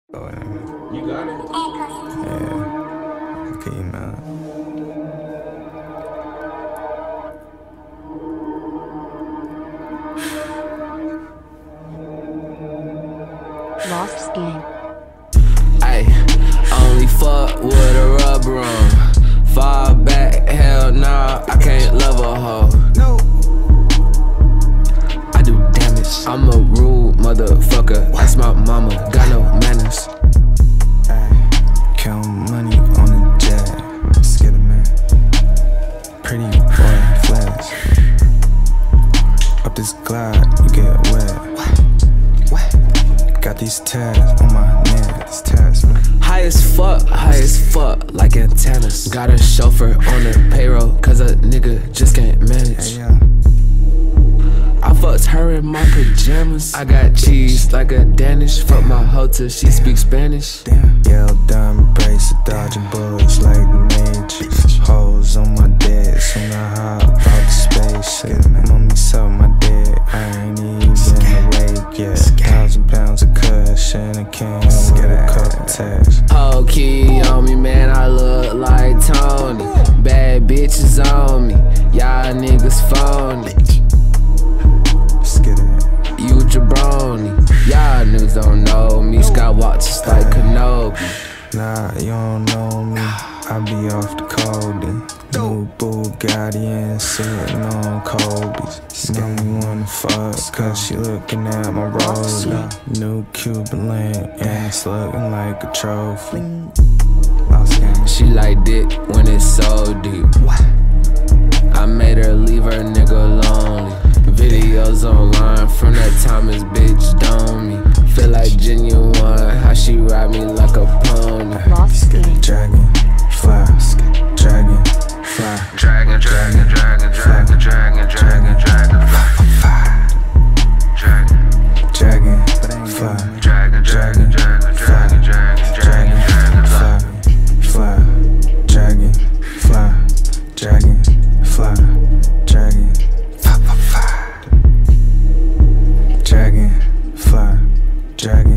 You got it? Yeah. Okay, man. Lost Gang. Ay, only fuck with a rubber on. Fall back, hell nah, I can't love a hoe. No. I do damage. I'm a rude motherfucker. That's my mama, got no manners. Count money on the jet. Scared of man. Pretty boy flash. Up this glide, you get wet. Got these tags on my neck. These tags, man. High as fuck, like antennas. Got a chauffeur on the payroll, cause a nigga just can't manage. Yeah. I fucked her in my pajamas. I got cheese like a Danish. Fuck my hoe till she speaks Spanish. Damn. Yell down, brace, dodging bullets like the Matrix. Hoes on my dead, soon I hop out the spaceship. Mommy suck my dick, I ain't even awake yet. 1,000 pounds of cushion, a can with a couple tags. Whole key on me, man, I look like Tony. Bad bitches on me, y'all niggas phony. You jabroni, y'all niggas don't know me. Skywalk just like Kenobi. Nah, you don't know me, I be off the codeine. New Bugatti and sitting on Kobe's. Made me wanna fuck, cause she looking at my Rolex. New Cuban link, and it's looking like a trophy. She like dick when it's so deep. I made her leave her nigga lonely. Videos online from that time his bitch done me. Feel like genuine, how she ride me like a pony. Lost Gang. Dragon, fly, dragon, fly. Dragon, dragon, dragon, dragon, dragon, dragon, dragon, fly. Dragon, fly. Dragon, dragon, dragon, dragon, dragon, dragon, dragon, Fly, dragon, fly, dragon, fly, dragon, dragon, fly, dragon.